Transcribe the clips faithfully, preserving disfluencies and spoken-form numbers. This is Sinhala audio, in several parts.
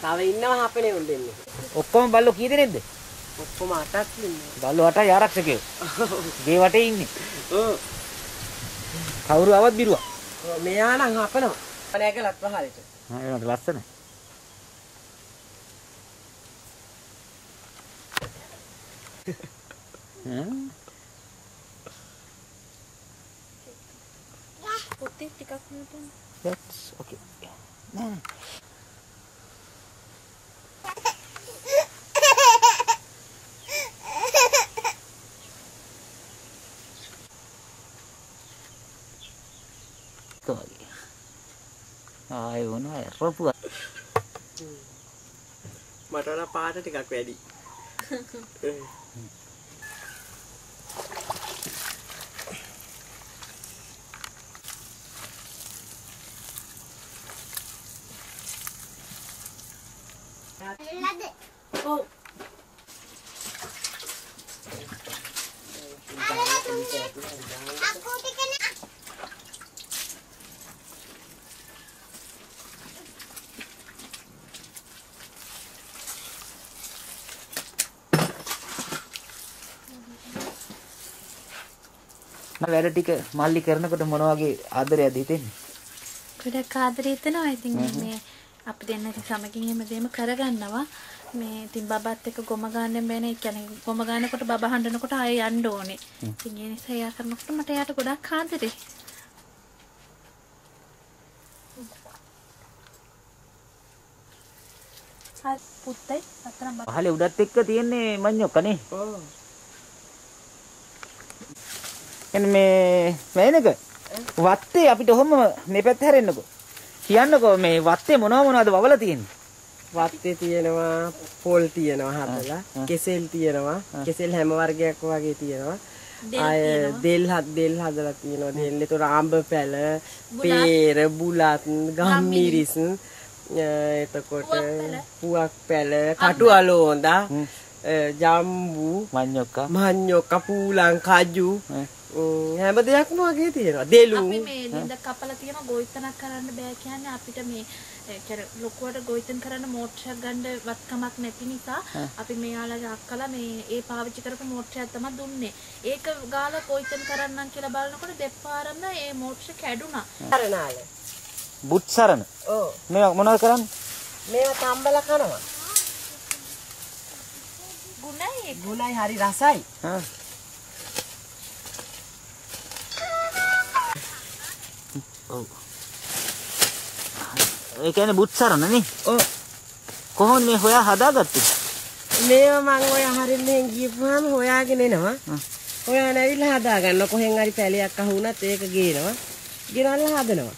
තව ඉන්නවා හපනේ උන් දෙන්නේ. ඔක්කොම බල්ලෝ කී දෙනෙක්ද? ඔක්කොම අටක් ඉන්නවා. බල්ලෝ අටයි ආරක්ෂකයෝ. ගේ වටේ ඉන්නේ. ඔව්. කවුරු ආවත් බිරුවා. ඔව් මෙයා නම් හපනවා. නැගලත් පහලට. ආ ඒක ලස්සනයි. හ්ම්. පොතේ ටිකක් නෙමෙයි. That's okay. නෑ. තෝයි. ආයි වුණා රොපුවා. මට වඩා පාට ටිකක් වැඩි. Oh. වැඩ ටික මල්ලි කරනකොට මොන වගේ ආදරයක්ද හිතෙන්නේ? ගොඩක් ආදරේ හිතෙනවා. ඉතින් මේ අපි දෙන්න ඉතින් සමගින් හැමදේම කරගන්නවා. මේ ඉතින් බබාත් එක්ක ගොම ගන්න බෑනේ. ඒ කියන්නේ ගොම ගන්නකොට බබා හඬනකොට ආයෙ යන්න ඕනේ. ඉතින් ඒ නිසා එයා කරනකොට මට එයාට ගොඩක් ආදරේ. හරි පුත්තේ අතරම පහලේ උඩත් එක්ක තියෙන්නේ මඤ්ඤොක්කනේ. ඔව්. එන්න මේ මේනක වත්තේ අපිට ඔහොම මේ පැත්ත හැරෙන්නකෝ. කියන්නකෝ මේ වත්තේ මොනව මොනවද වවලා තියෙන්නේ? වත්තේ තියෙනවා, පොල් තියෙනවා හදලා, කෙසෙල් තියෙනවා. කෙසෙල් හැම වර්ගයක් වගේ තියෙනවා. ආය දෙල් හත් දෙල් හදලා තියෙනවා. දෙල් ඒතර ආඹ පැල, peer, බුලත්, ගම්මිරිස්, එතකොට පුවක් පැල, කටු අලෝඳා, ජම්බු, මඤ්ඤොක්කා, මඤ්ඤොක්කා, පූලං, කජු හැම දෙයක්ම වගේ තියෙනවා. දෙලු අපි මේ ලිඳ කපලා තියෙන ගොවිතැනක් කරන්න බෑ කියන්නේ අපිට මේ ඒ ලොකුවට ගොවිතැන් කරන්න මෝටරයක් ගන්න වත්කමක් නැති නිසා අපි මෙයාලගේ අක්කලා මේ ඒ පාවිච්චි කරපු මෝටරයක් තමයි දුන්නේ. ඒක ගාලා ගොවිතැන් කරන්නම් කියලා බලනකොට දෙපාරම ඒ මෝටර කැඩුනා. කරනාල. බුත් සරණ. ඔව්. මේ මොනවද කරන්නේ? මේවා තම්බලා කනවා. ගුණයි ගුණයි හරි රසයි. හා. ඔව්. ඒ කියන්නේ බුත් සරණ නේ? ඔව්. කොහොමද මේ හොයා හදාගත්තේ? මේවා මං ඔය හරින් මෙහෙන් ගියපුවාම හොයාගෙන එනවා. හොයාගෙන ඇවිල්ලා හදා ගන්න. කොහෙන් හරි පැලයක් අහු වුණත් ඒක ගේනවා. ගෙනල්ලා හදනවා.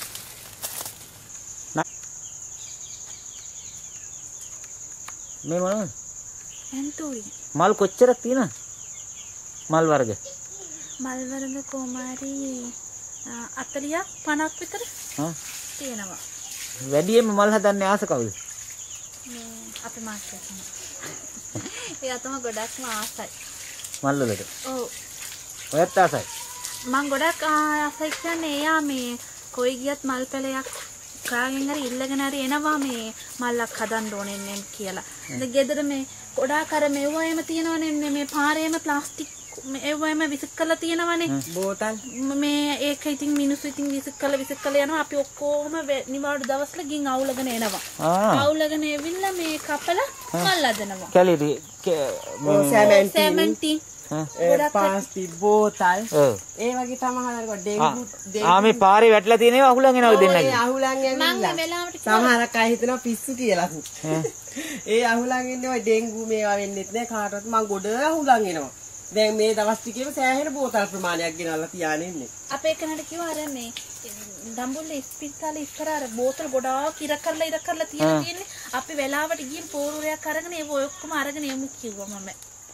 මේ මොනවද? එන්තුයි. මල් කොච්චරක් තියෙනවද? මල් වර්ග. මල් වර්ග කොමාරි හතළියක් පනහක් විතර හා තියෙනවා. වැඩියෙන්ම මල් හදන්නේ ආස කවුද? මේ අපේ මාස්ටර් කෙනෙක්. එයා තමයි ගොඩක්ම ආසයි. මල් වලට. ඔව්. ඔයත් ආසයි. මම ගොඩක් ආසයි කියන්නේ එයා මේ කොයි ගියත් මල් පැලයක් කාගෙන් හරි ඉල්ලගෙන හරි එනවා මේ මල්ලක් හදන්න ඕනේ නේ කියලා. ඉතින් ගෙදර මේ ගොඩාක් අර මෙව්වයම තියෙනවනේ මේ පාරේම ප්ලාස්ටික් ඒවම විසික් කරලා තියෙනවනේ බෝතල් මේ ඒක ඉතින් මිනිස්සු ඉතින් විසික් කරලා විසික් කරලා යනවා අපි ඔක්කොම නිවාඩු දවස්වල ගින් අවුලගෙන එනවා අවුලගෙන එවිල්ලා මේ කපලා මල් හදනවා කැලරි සැමන්ටි පාස්ටි බෝතල් ඒ වගේ තමයි ඩෙන්ගු ආ මේ පාරේ වැටලා තියෙන ඒවා අහුලන් එනවද දෙන්නගේ ඒ අහුලන් යනවා සමහරක් අය හිතනවා පිස්සු කියලා ඒ අහුලන් ඉන්නේ ඔය ඩෙන්ගු මේවා වෙන්නෙත් නෑ කාටවත් මං ගොඩ අහුලන් එනවා දැන් මේ දවස් ටිකේම සෑහෙන බෝතල් ප්‍රමාණයක් ගෙනල්ලා තියාගෙන ඉන්නේ. අපේ කනට කිව්වා අර මේ දම්බුල්ලේ ඉස්පිරිතාලේ ඉස්සර අර බෝතල් ගොඩාක් ඉර කරලා ඉර කරලා තියලා තියෙන්නේ. අපි වෙලාවට ගිහින් පෝරුරයක් අරගෙන ඒව ඔක්කොම අරගෙන යමු කිව්වා මම.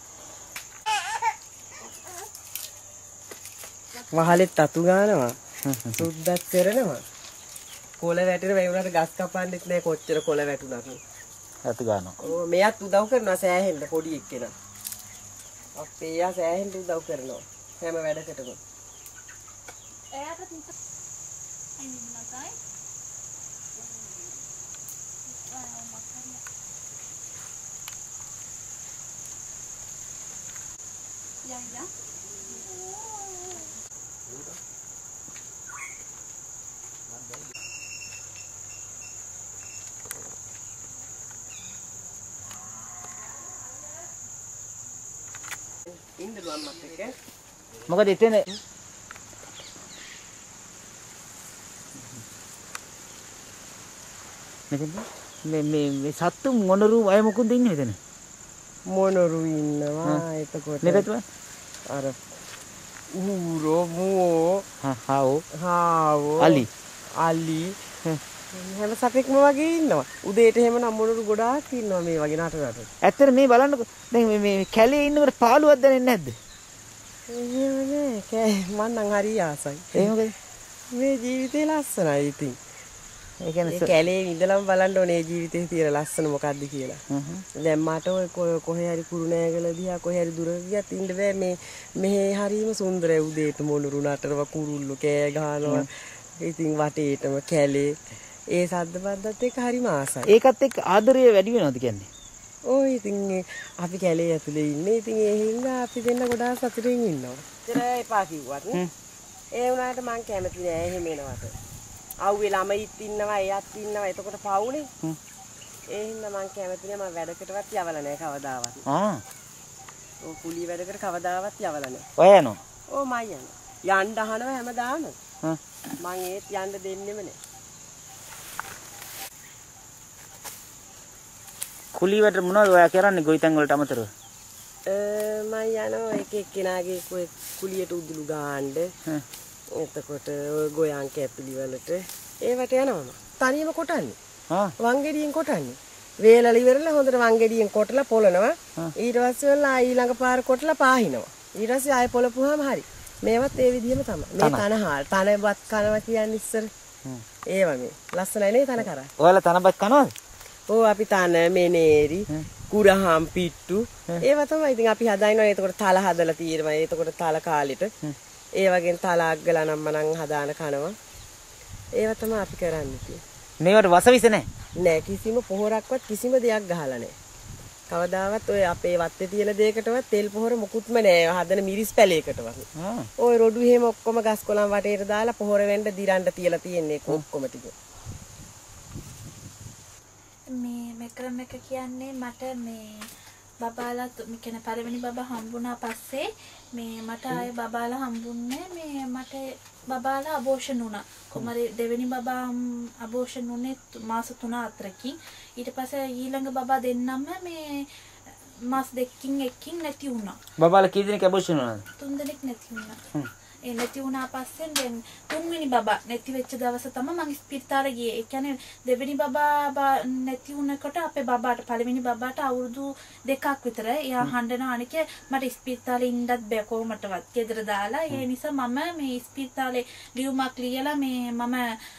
වහලෙත් අතු ගන්නවා. සුද්දක් කරනවා. කොළ වැටෙන මේ උනට ගස් කපන්නෙත් නෑ කොච්චර කොළ වැටුණත්. අතු ගන්නවා. ඔව් මෙයාත් උදව් කරනවා සෑහෙන්න පොඩි එක්කෙනා. අපේ යා සෑහෙන්න උදව් කරනවා හැම වැඩකටම. එයාට Ya ya. ඉන්න දුවන්නත් එක්ක. මොකද එතන මෙතන මේ මේ මේ සත්තු මොනරු අය මොකුද ඉන්නේ මෙතන? මොනරු ඉන්නවා එතකොට. මේ පැත්තේ අර ඌරෝ මෝ හා හාවෝ හාවෝ අලි අලි හැම සතෙක්ම වගේ ඉන්නවා. උදේට එහෙම නම් මොනරු ගොඩාක් ඉන්නවා මේ වගේ නට නට. ඇත්තට මේ බලන්නකො දැන් මේ මේ කැලේ ඉන්නකොට පාළුවක් දැනෙන්නේ නැද්ද? එහෙම නෑ කෑ මං නම් හරි ආසයි. ඒ මොකද? මේ ජීවිතේ ලස්සනයි ඉතින්. ඒ කියන්නේ කැලේ ඉඳලම බලන්න ඕනේ ජීවිතේ තියෙන ලස්සන මොකද්ද කියලා. දැන් මට ඔය කොහේ හරි කුරුණෑගල දිහා කොහේ හරි දුර ගියත් ඉන්න බෑ මේ මෙහෙ හරීම සුන්දරයි උදේට මොනුරු නටනවා කුරුල්ලෝ කෑ ගහනවා. ඉතින් වටේටම කැලේ ඒ සද්ද බද්දත් එක්ක හරිම ආසයි. ඒකත් එක්ක ආදරය වැඩි වෙනවද කියන්නේ? ඔය ඉතින් අපි කැලේ ඇතුලේ ඉන්නේ. ඉතින් ඒ හින්දා අපි දෙන්න ගොඩාක් සතුටින් ඉන්නවා. ඉතින් එපා කිව්වත් නේ. ඒ වුණාට මං කැමති නෑ එහෙම එනවට. අවුවේ ළමයිත් ඉන්නවා එයත් ඉන්නවා එතකොට පවුනේ. ඒ හින්දා මං කැමති නෑ මම වැඩකටවත් යවලා නෑ කවදාවත්. ආ. ඔය කුලී වැඩකට කවදාවත් යවලා නෑ. ඔය යනවා. ඕ මම යනවා. යන්න අහනවා හැමදාම. හ්ම්. මං ඒත් යන්න දෙන්නෙම නෑ. කුලී වැඩ මොනවද ඔයා කරන්නේ ගොවිතැන් වලට අමතරව? මම යනවා එක එක්කෙනාගේ කුලියට උදුළු ගාන්න. එතකොට ඔය ගොයන් කැපිලි වලට ඒවට යනවා මම. තනියම කොටන්නේ. ආ. වංගෙඩියෙන් කොටන්නේ. වේලල ඉවරලා හොඳට වංගෙඩියෙන් කොටලා පොළනවා. ඊට පස්සේ වල ඊළඟ පාර කොටලා පාහිනවා. ඊට පස්සේ ආයෙ පොළපුවාම හරි. මේවත් ඒ විදිහම තමයි. මේ තනහාල් තනබත් කනවා කියන්නේ ඉස්සර. ඒවා මේ ලස්සනයි නේ තන කරා. ඔයාලා තනබත් කනවද? ඕ අපි තන මෙනේරි කුරහම් පිට්ටු ඒවා තමයි ඉතින් අපි හදාිනවා. එතකොට තල හදලා තියෙනවා. එතකොට තල කාලෙට ඒ වගේ තලක් ගලා නම් මනම් හදාන කනවා. ඒවා තමයි අපි කරන්නේ. මේවට වසවිස නැහැ. නෑ කිසිම පොහොරක්වත් කිසිම දෙයක් ගහලා නෑ. කවදාවත් ඔය අපේ වත්තේ තියෙන දෙයකටවත් තෙල් පොහොර මොකුත්ම නෑ. හදන මිරිස් පැලයකටවත්. ඔය රොඩු එහෙම ඔක්කොම ගස් කොළන් වටේට දාලා පොහොර වෙන්න දිරන්න තියලා තියෙන්නේ ඔක්කොම ටික. මේ මෙකරම එක කියන්නේ මට මේ බබාලා මේ කියන පළවෙනි බබා හම්බුණා පස්සේ මේ මට ආයේ බබාලා හම්බුන්නේ මේ මට බබාලා අබෝෂන් වුණා. කොහමරි දෙවෙනි බබා අබෝෂන් වුණේ මාස තුන හතරකින්. ඊට පස්සේ ඊළඟ බබා දෙන්නම මේ මාස දෙකකින් එකකින් නැති වුණා. බබාලා කී දෙනෙක් අබෝෂන් වුණාද? තුන් දෙනෙක් නැති වුණා. ඒ නැති වුණා පස්සේ දැන් තුන්වෙනි බබා නැති වෙච්ච දවස තමයි මම ස්පිරිතාලේ ගියේ. ඒ කියන්නේ දෙවෙනි බබා නැති වුණකොට අපේ බබාට පළවෙනි බබාට අවුරුදු දෙකක් විතර එයා හඬනවා අනිකේ මට ස්පිරිතාලේ ඉන්නත් බෑ කොහොමටවත්. ගෙදර දාලා ඒ නිසා මම මේ ස්පිරිතාලේ ලියුමක් ලියලා මේ මම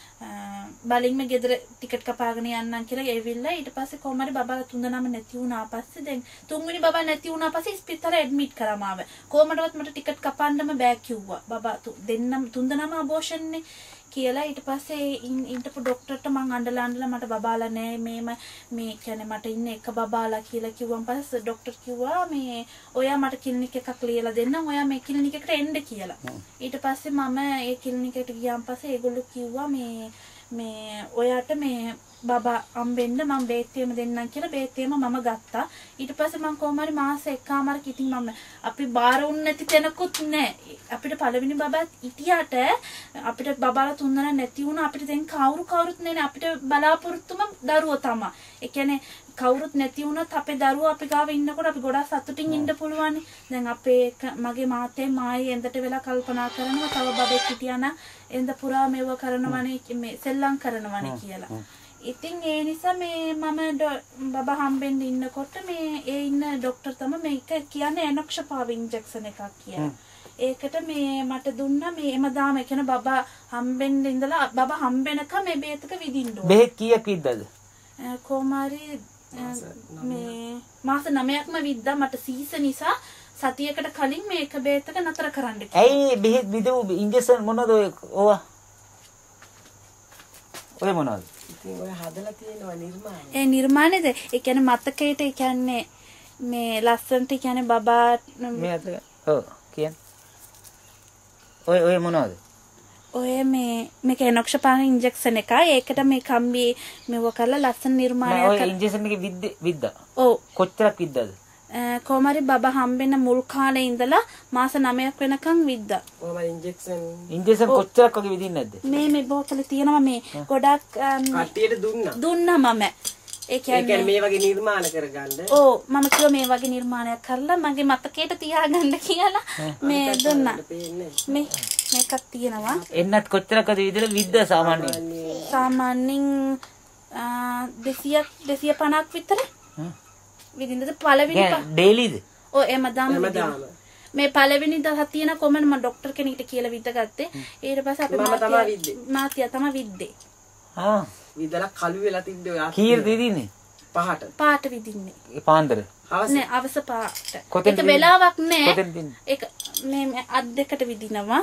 බලින්ම ගෙදර ටිකට් කපාගෙන යන්නම් කියලා ඇවිල්ලා ඊට පස්සේ කොහොම හරි බබාලා තුන් දෙනාම නැති වුණා. පස්සේ දැන් තුන්වෙනි බබා නැති වුණා පස්සේ ස්පිරිතාලේ ඇඩ්මිට් කරාම ආව. කොහොමඩවත් මට ටිකට් කපන්නම බෑ කිව්වා. බබා දෙන්නම තුන් දෙනාම අබෝෂන් නේ කියලා. ඊට පස්සේ ඉන්ටපු ડોක්ටර්ට මං අඬලා අඬලා මට බබාලා නෑ මේම මේ කියන්නේ මට ඉන්නේ එක බබාලා කියලා කිව්වන් පස්සේ ડોක්ටර් කිව්වා මේ ඔයා මට ක්ලිනික් එකක් ලියලා දෙන්නම්. ඔයා මේ ක්ලිනික් එකට එන්න කියලා. ඊට පස්සේ මම ඒ ක්ලිනික් එකට ගියාන් පස්සේ ඒගොල්ලෝ කිව්වා මේ මේ ඔයාට මේ බබා අම්බෙන්න මම බේත්තියම දෙන්නම් කියලා බේත්තියම මම ගත්තා. ඊට පස්සේ මම කොහොම හරි මාස එකමාරක් ඉතින් මම අපි බාර වුන් නැති තැනකුත් නෑ. අපිට පළවෙනි බබාත් ඉතියට අපිට බබාලා තුන් දෙනා නැති වුණා. අපිට දැන් කවුරු කවුරුත් නෑනේ. අපිට බලාපොරොත්තුම දරුවෝ තමයි. ඒ කියන්නේ කවුරුත් නැති වුණත් අපේ දරුවෝ අපි ගාව ඉන්නකොට අපි ගොඩාක් සතුටින් ඉන්න පුළුවන්. දැන් අපේ මගේ මාතේ මායි එන්දට වෙලා කල්පනා කරනවා තව බබෙක් හිටියානම් එන්ද පුරා මේව කරනවනේ මේ සෙල්ලම් කරනවනේ කියලා. ඉතින් ඒ නිසා මේ මම බබා හම්බෙන්න ඉන්නකොට මේ ඒ ඉන්න ડોක්ටර් තමයි මේක කියන්නේ ඇනොක්ෂපාව ඉන්ජෙක්ෂන් එකක් කියලා. ඒකට මේ මට දුන්නා මේ එමදාම කියන බබා හම්බෙන්න ඉඳලා බබා හම්බෙනකම් මේ බේතක විදින්න ඕනේ. බෙහෙත් කීයක් විද්දාද? කොමාරි මේ මාස නවයක්ම විද්දා. මට සීසන් නිසා සතියකට කලින් මේක බේතක නතර කරන්න කිව්වා. ඇයි බෙහෙත් විදු ඉන්ජෙක්ෂන් මොනවද ඔය? ඔය මොනවද? ඉතින් ඔය හදලා තියෙනවා නිර්මාණය. ඒ නිර්මාණයද ඒ කියන්නේ මතකයට ඒ කියන්නේ මේ ලස්සනට කියන්නේ බබා මේ අත ඔව් කියන්නේ ඔය ඔය මොනවද? ඔය මේ මේක එනොක්ෂපාන ඉන්ජෙක්ෂන් එකයි. ඒකට මේ කම්බි මෙව කරලා ලස්සන නිර්මාණයක් කරලා. ඔය ඉන්ජෙක්ෂන් එකේ විද්ද විද්දා. ඔව්. කොච්චරක් විද්දාද? කොහමරි බබා හම්බෙන්න මුල් කාලේ ඉඳලා මාස නවයක් වෙනකන් විද්දා. කොහමද ඉන්ජෙක්ෂන් ඉන්ජෙක්ෂන් කොච්චරක් වගේ විදින්නේ නැද්ද? මේ මේ බෝතලේ තියෙනවා මේ ගොඩක් කට්ටියට දුන්නා. දුන්නා මම. ඒ කියන්නේ මේ වගේ නිර්මාණ කරගන්න. ඔව් මම කිව්වා මේ වගේ නිර්මාණයක් කරලා මගේ මතකයට තියාගන්න කියලා මේ දුන්නා. මේ මේකක් තියෙනවා. එන්නත් කොච්චරක්ද විදිහට විද්ද සාමාන්‍යයෙන්? සාමාන්‍යයෙන් දෙසිය දෙසිය පනහක් විතර. විදින්නද පළවෙනි ඩේලිද? ඔව් එම දාම මේ පළවෙනි දවස් තියෙන කොමන් මම ડોක්ටර් කෙනෙක්ට කියලා විද්ද ගත්තේ. ඊට පස්සේ අපි මම තමයි විද්දේ. මාතියා තමයි විද්දේ. ආ විදලා කළු වෙලා තිබ්බේ ඔය කීයද විදින්නේ? පහට. පාට විදින්නේ. ඒ පාන්දර. නෑ අවස පාට. ඒක වෙලාවක් නෑ. කොතෙන්ද දින්නේ? ඒක මේ අත් දෙකට විදිනවා.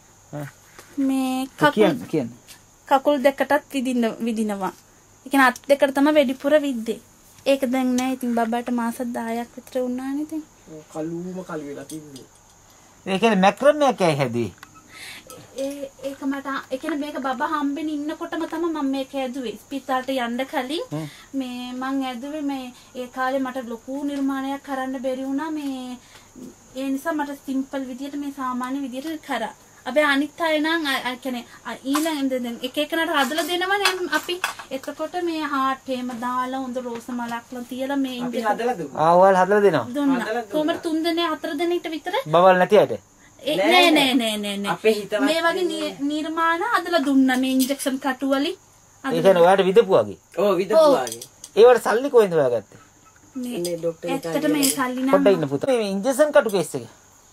මේ කකුල් කියන්න කියන්න. කකුල් දෙකටත් විදින්න විදිනවා. ඒ කියන්නේ අත් දෙකට තමයි වැඩිපුර විද්දේ. ඒක දැන් නෑ. ඉතින් බබාට මාස දහයක් විතර වුණානේ ඉතින්. කළුම කළු වෙලා තිබ්බේ. ඒ කියන්නේ මැක්‍රම් එකක් හැදුවේ. ඒ ඒක මට ඒ කියන්නේ මේක බබා හම්බෙන්න ඉන්නකොටම තමයි මම මේක ඇදුවේ. ස්පිතාලට යන්න කලින් මේ මං ඇදුවේ මේ ඒ කාලේ මට ලොකු නිර්මාණයක් කරන්න බැරි වුණා මේ ඒ නිසා මට සිම්පල් විදියට මේ සාමාන්‍ය විදියට කරා. අපි අනිත් අය නම් ඒ කියන්නේ ඊළඟ දැන් එක එකනට හදලා දෙනවනේ අපි. එතකොට මේ හાર્ට් එහෙම දාලා හොඳ රෝස මලක්ලා තියලා මේ අපි හදලා දුන්නා. ආ ඔයාලා හදලා දෙනවා. දුන්නා. කොහමද තුන් දෙනේ හතර දෙනෙක්ට විතර? බබල් නැති අයට. නෑ නෑ නෑ නෑ නෑ. අපේ හිතවත් මේ වගේ නිර්මාණ හදලා දුන්නා මේ ඉන්ජෙක්ෂන් කටු වලින්. ඒ කියන්නේ ඔයාලට විදපු වගේ. ඔව් විදපු වගේ. ඒවට සල්ලි කොහෙන්ද හොයාගත්තේ? මේ ડોක්ටර් ඇත්තට මේ සල්ලි නම් පොඩ්ඩක් ඉන්න පුතා. මේ ඉන්ජෙක්ෂන් කටු කේස් එක.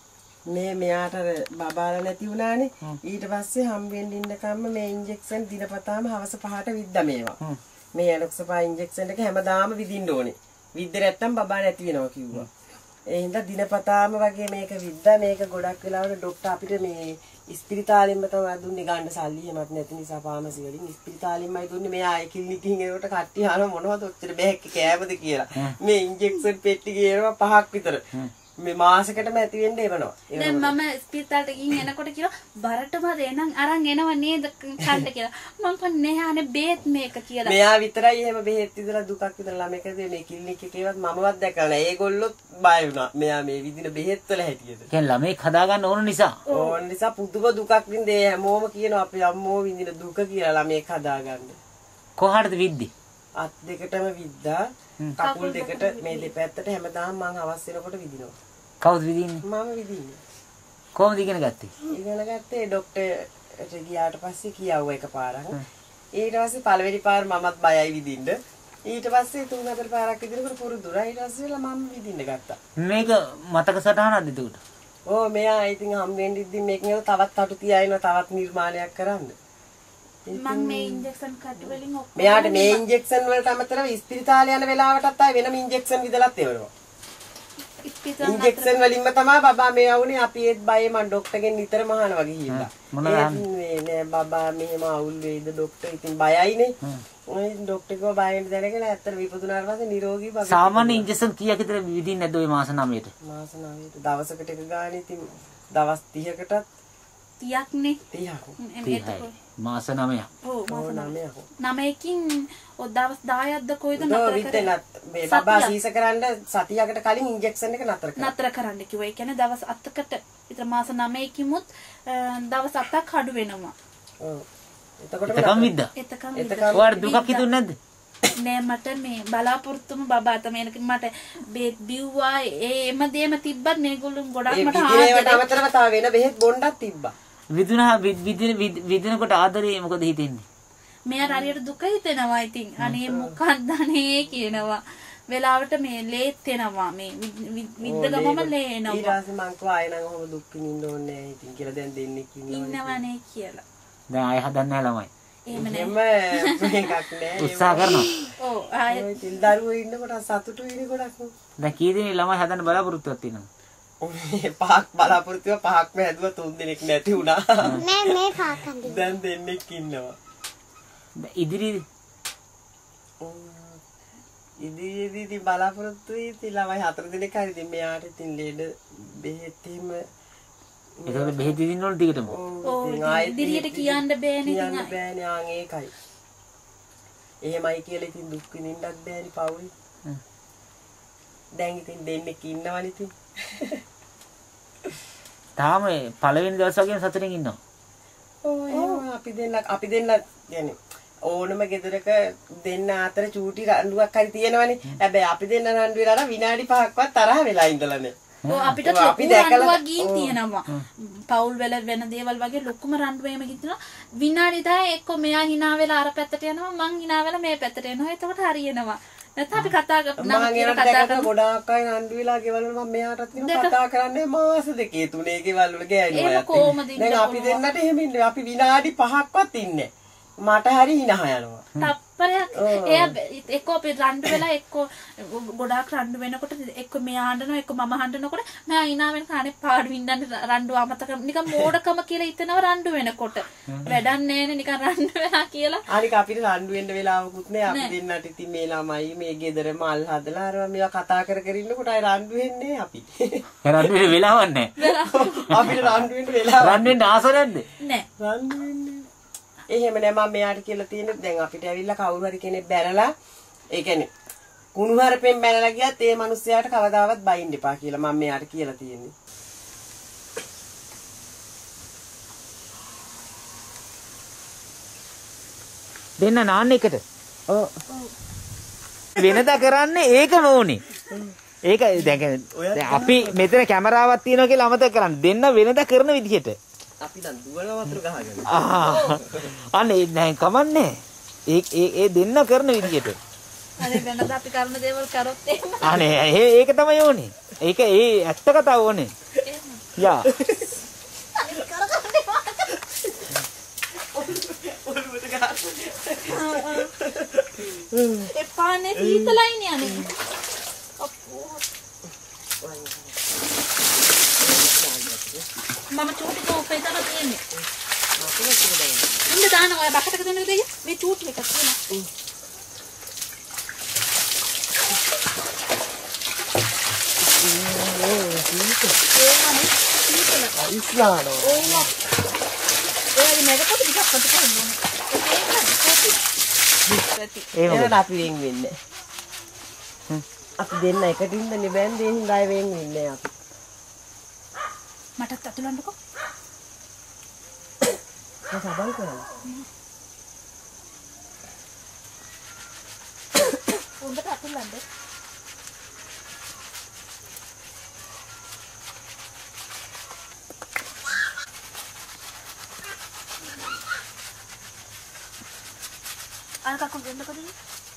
මේ මෙයාට බබාලා නැති වුණානේ. ඊට පස්සේ හම්බෙන්න ඉන්නකම්ම මේ ඉන්ජෙක්ෂන් දිනපතාම හවස පහට විද්දා මේවා. මේ ඇනොක්සපා ඉන්ජෙක්ෂන් එක හැමදාම විදින්න ඕනේ. විද්ද නැත්තම් බබා නැති වෙනවා කිව්වා. ඒ හින්දා දිනපතාම වගේ මේක විද්දා. මේක ගොඩක් වෙලාවට ડોක්ටර් අපිට මේ ඉස්පිරිතාලෙන්ම තමයි දුන්නේ ගන්න සල්ලි එහෙමත් නැති නිසා ෆාමසි වලින් ඉස්පිරිතාලෙන්මයි දුන්නේ. මෙයා ඒ ක්ලිනික් එකකින් එනකොට කට්ටිය අහන මොනවද ඔච්චර බෑග් එක කෑමද කියලා. මේ ඉන්ජෙක්ෂන් පෙට්ටි ගේනවා පහක් විතර. මේ මාසෙකටම ඇති වෙන්න එවනවා. දැන් මම ස්පිරිතාලට ගිහින් එනකොට කිව්වා බරටම දෙනන් අරන් එනව නේද කන්න කියලා. මම කන්නේ නැහැ බේත් මේක කියලා. මෙයා විතරයි එහෙම බෙහෙත් විදලා දුකක් විතර ළමයිකදී මේ ක්ලිනික් එකේවත් මමවත් දැකලා නැහැ. ඒගොල්ලොත් බය වුණා. මෙයා මේ විදින බෙහෙත් වල හැටියට. කියන්නේ ළමෙක් හදාගන්න ඕන නිසා. ඕන නිසා පුදුම දුකක් වින්දේ හැමෝම කියනවා අපි අම්මෝ විඳින දුක කියලා ළමෙක් හදාගන්න. කොහාටද විද්දි? අත් දෙකටම විද්දා. කකුල් දෙකට මේ දෙපැත්තට හැමදාම මං අවස් වෙනකොට විදිනවා. කවුද විදින්නේ? මම විදින්නේ. කොහොමද ඉගෙන ගත්තේ? ඉගෙන ගත්තේ ડોක්ටර්ට ගියාට පස්සේ කියාවුවා එකපාරක්. ඊට පස්සේ පළවෙනි පාර මමත් බයයි විදින්න. ඊට පස්සේ තුන් හතර පාරක් විදිනකොට පුරුදුනා. ඊට පස්සේ මම විදින්න ගත්තා. මේක මතක සටහනක්ද එතකොට? ඕ මෙයා ඉතින් හම්බෙන්න ඉද්දි මේකෙන් තවත් අටු තියාගෙන තවත් නිර්මාණයක් කරන්න. මම මේ ඉන්ජෙක්ෂන් කට් වලින් ඔක්කොම මෙයාට මේ ඉන්ජෙක්ෂන් වලට අමතරව ඉස්පිරිතාලේ යන වෙලාවටත් ආයි වෙනම ඉන්ජෙක්ෂන් විදලත් එවනවා. ඉන්ජෙක්ෂන් වලින්ම තමයි බබා මේ ආවුනේ. අපි ඒත් බයේ මම ડોක්ටර්ගෙන් නිතරම අහනවා ගිහිල්ලා. මේ නෑ බබා මෙහෙම අවුල් වෙයිද ડોක්ටර් ඉතින් බයයිනේ. ඔය ડોක්ටර් කෝ බයෙන් දැනගෙන ඇත්තට විපදුනාට පස්සේ නිරෝගී බබා. සාමාන්‍ය ඉන්ජෙක්ෂන් කීයක් විතර විදින්නේ නැද්ද ඔය මාස නවයට? මාස නවයට දවසකට එක ගානේ ඉතින් දවස් තිහකටත් තියක් නේ. තිහක්. මාස නවයක්. ඔව් මාස නවයක්. නවයකින් ඔය දවස් දහයක්ද කොයිද නතර කරන්නේ? මේ බබා සීස කරන්න සතියකට කලින් ඉන්ජෙක්ෂන් එක නතර කරා. නතර කරන්න කිව්වා. ඒ කියන්නේ දවස් අටකට විතර මාස නවයකිමුත් දවස් අටක් අඩු වෙනවා. ඔව්. එතකොට එතකම් විද්දා. එතකම් විද්දා. ඔයාලට දුකක් හිතුන්නේ නැද්ද? නෑ මට මේ බලාපොරොත්තුම බබා තමයි එනක මට බේත් බිව්වා ඒ එම දේම තිබ්බත් මේගොල්ලෝ ගොඩක් මට ආදරයට අමතරව තව වෙන බෙහෙත් බොණ්ඩක් තිබ්බා. විදුනා විදින විදිනකොට ආදරේ මොකද හිතෙන්නේ? මෙයා හරියට දුක හිතෙනවා. ඉතින් අනේ මොකක්ද අනේ කියනවා. වෙලාවට මේ ලේත් එනවා. මේ විද්ද ගමම ලේ එනවා. ඊට පස්සේ මං කිව්වා ආයෙ නම් ඔහොම දුක් විඳින්න ඕනේ නැහැ. ඉතින් කියලා දැන් දෙන්නෙක් ඉන්නවා. ඉන්නවනේ කියලා. දැන් ආයෙ හදන්න නැහැ ළමයි. එහෙම නෑ. මේකක් නෑ. උත්සාහ කරනවා. ඔව් ආයෙ ඔය තිල් දරුවෝ ඉන්නකොට සතුටු වෙන්නේ ගොඩක්. දැන් කී දෙනෙක් ළමයි හදන්න බලාපොරොත්තුවක් තියෙනවද? පහක් බලාපොරොත්තුව පහක්ම හැදුවා තුන් දෙනෙක් නැති වුණා. නෑ මේ කාකන්දි. දැන් දෙන්නෙක් ඉන්නවා. ඉදිරි ඉදිරියේදී ඉතින් බලාපොරොත්තු වෙයි ඉතින් ළමයි හතර දෙනෙක් හරි ඉතින් මෙයාට ඉතින් ලේඩ බෙහෙත් එහෙම ඒකවල බෙහෙත් දෙන්න ඕන ටිකටම. ඔව් ඉදිරියට කියන්න බෑනේ ඉතින් කියන්න බෑනේ ආන් ඒකයි. එහෙමයි කියලා ඉතින් දුක් විඳින්නත් බෑනේ පවුලේ. දැන් ඉතින් දෙන්නෙක් ඉන්නවනේ ඉතින්. තාම පළවෙනි දවස් වගේම සතුටින් ඉන්නවා. ඔව් අපි දෙන්න අපි දෙන්න يعني ඕනම ගෙදරක දෙන්න අතර චූටි රණ්ඩුවක් හරි තියෙනවනේ. හැබැයි අපි දෙන්න රණ්ඩු වෙලා නම් විනාඩි පහක්වත් තරහ වෙලා ඉඳලා නෑ. ඔව් අපිට ලොකු රණ්ඩුවක් ගින් තියෙනවා. පවුල් වල වෙන දේවල් වගේ ලොකුම රණ්ඩුවෙම ගින් තියෙනවා. විනාඩි දහය එක්ක මෙයා hina වෙලා අර පැත්තට යනවා මං hina වෙලා මේ පැත්තට යනවා. එතකොට හරියනවා. නැත්නම් අපි කතා කරනවා නම් කියලා කතා කරලා ගොඩාක් අය රණ්ඩු වෙලා ගෙවල් වල මම මෙයාටත් කියනවා කතා කරන්නේ මාස දෙකේ තුනේ ගෙවල් වල ගෑනුවා යත්. දැන් අපි දෙන්නට එහෙම ඉන්නේ. අපි විනාඩි පහක්වත් ඉන්නේ. මට හරි hina යනවා. තප්පරයක් එයා එක්ක අපි රණ්ඩු වෙලා එක්ක ගොඩාක් රණ්ඩු වෙනකොට එක්ක මෙයා හඬනවා එක්ක මම හඬනකොට මම hina වෙන කාණේ පාඩු වින්දන්න රණ්ඩු අමතක නිකන් මෝඩකම කියලා හිතනවා රණ්ඩු වෙනකොට. වැඩක් නෑනේ නිකන් රණ්ඩු වෙලා කියලා. අනික අපිට රණ්ඩු වෙන්න වෙලාවකුත් නෑ. අපි දෙන්නට ඉතින් මේ ළමයි මේ ගෙදර මල් හදලා අර මේවා කතා කර කර ඉන්නකොට අය රණ්ඩු වෙන්නේ අපි. රණ්ඩු වෙන්න වෙලාවක් නෑ. අපිට රණ්ඩු වෙන්න වෙලාවක් රණ්ඩු වෙන්න ආස නැද්ද? නෑ. රණ්ඩු වෙන්නේ එහෙම නෑ මම මෙයාට කියලා තියෙන්නේ දැන් අපිට ඇවිල්ලා කවුරු හරි කෙනෙක් බැනලා ඒ කියන්නේ කුණු හරපෙන් බැනලා ගියත් ඒ මිනිස්සයාට කවදාවත් බයින්න එපා කියලා මම මෙයාට කියලා තියෙන්නේ. දෙන්න නාන්න එකට. ඔව්. වෙනදා කරන්නේ ඒකම ඕනේ. ඒක දැන් අපි මෙතන කැමරාවක් තියෙනවා කියලා අමතක කරන්න. දෙන්න වෙනදා කරන විදිහට. අපි දැන් දුවන වතුර ගහගෙන. ආ. අනේ දැන් කමන්නේ. ඒ ඒ ඒ දෙන්න කරන විදිහට. අනේ වෙනදා අපි කරන දේවල් කරොත් එහෙම. අනේ ඒක තමයි ඕනේ. ඒක ඒ ඇත්ත කතාව ඕනේ. යා. එපානේ සීතලයිනේ අනේ. අපෝ. මම චූටි කෝපේ තමයි තියෙන්නේ. ඉන්න දාන ඔය බකටක දෙන්නද දෙය? මේ චූටි එකක් තියෙනවා. ඉස්ලානෝ. ඔව්. ඒ මේක පොඩි ටිකක් පොඩි කරනවා. ඒක අපි වෙන් වෙන්නේ. අපි දෙන්න එකට ඉඳන්නේ බෑන් දෙන්න හින්දා වෙන් වෙන්නේ අපි. මටත් අතුලන්නකෝ. ඒක සබල් කරන්න. උඹට අතුලන්න. අර කකුල් දෙන්නකෝ දෙන්න.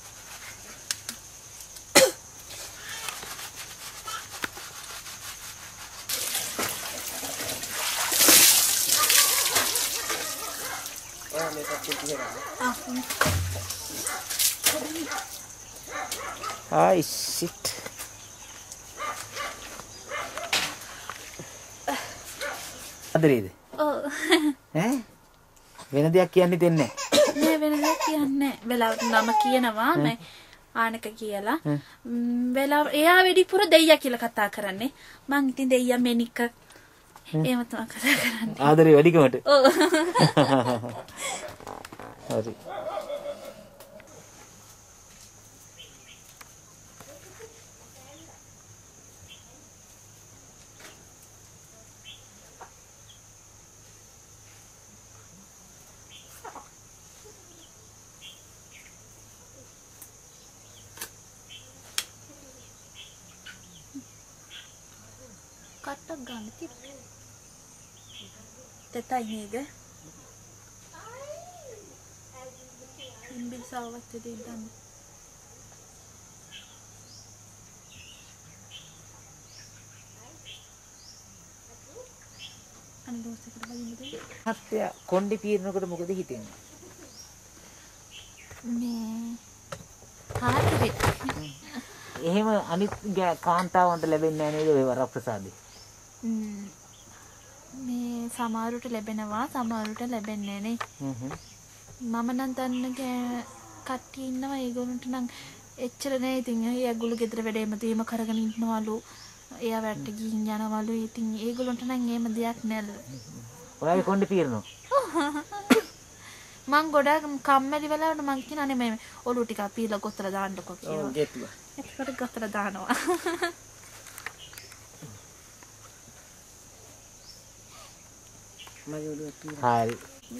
ආයි සිට්. ආදරේද? ඔව්. ඈ වෙන දෙයක් කියන්න දෙන්නේ නැහැ. නෑ වෙන දෙයක් කියන්නේ නැහැ. වෙලාවට නම කියනවා මම ආනක කියලා. වෙලාව එයා වෙඩිපුර දෙයියා කියලා කතා කරන්නේ. මං ඉතින් දෙයියා මෙනික එහෙම තමයි කතා කරන්නේ. ආදරේ වැඩිකමට. ඔව්. හරි. කට්ටක් ගන්න තිබ්බේ. තෙතයි නේද? ඉම්බිල් සාවත් දෙන්න. අනේ දෝසෙකට බලන්නද? හත්ය කොණ්ඩි පීරනකොට මොකද හිතෙන්නේ? මේ හාතරේ. එහෙම අනිත් කාන්තාවන්ට ලැබෙන්නේ නැහැ නේද ඔය වරප්‍රසාදේ? මේ සමහරට ලැබෙනවා සමහරට ලැබෙන්නේ නේ. මම නම් දන්න කට්ටිය ඉන්නවා ඒගොල්ලන්ට නම් එච්චර නෑ. ඉතින් ඒගොල්ලෝ ගෙදර වැඩේම තීම කරගෙන ඉන්නවලු. එයා වැට්ට ගිහින් යනවලු. ඉතින් ඒගොල්ලන්ට නම් එහෙම දෙයක් නෑලු. ඔයාගේ කොණ්ඩේ පීරනවා. මං ගොඩාක් කම්මැලි වෙලාවට මං කියනවා නේ මේ ඔලුව ටිකක් පීලා ගොතලා දාන්නකො කියලා. ඔව් ගෙතුව. ඒකට ගොතලා දානවා. මගේ ඔලුව පීරනවා. හරි.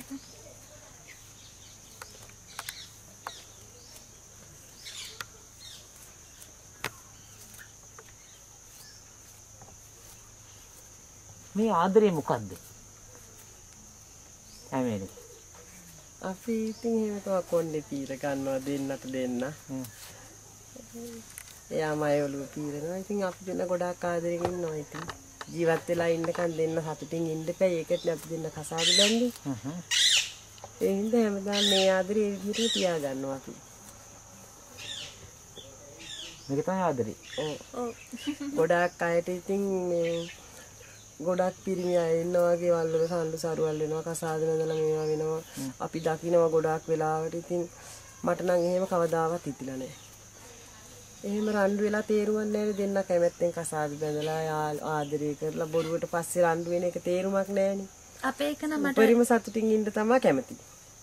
මේ ආදරේ මොකද්ද? හැමෝම අපි ඉතින් එහෙම තමයි කොණ්ඩේ පීර ගන්නවා දෙන්නට දෙන්න. එයාම අය ඔලුව පීරනවා. ඉතින් අපි දෙන්න ගොඩාක් ආදරෙන් ඉන්නවා. ඉතින් ජීවත් වෙලා ඉන්නකන් දෙන්න සතුටින් ඉන්න එපා. ඒකට අපි දෙන්න කසාද බැන්නේ. ඒ හින්දා හැමදාම මේ ආදරේ ඒ විදිහට තියා ගන්නවා අපි. මේක තමයි ආදරේ. ඔව්. ඔව්. ගොඩාක් අයට ඉතින් මේ ගොඩක් පිරිමි අය ඉන්නවා වගේ වල්වල සම්ලු සරුවල් වෙනවා කසාද නැදලා මේවා වෙනවා. අපි දකිනවා ගොඩාක් වෙලාවට. ඉතින් මට නම් එහෙම කවදාවත් හිතිලා නැහැ. එහෙම රණ්ඩු වෙලා තේරුවක් නැහැ දෙන්න කැමැත්තෙන් කසාද බැඳලා ආදරය කරලා බොරුවට පස්සේ රණ්ඩු වෙන එක තේරුමක් නැහැනේ. අපේ එක නම් මට පරිම සතුටින් ඉන්න තමයි කැමති.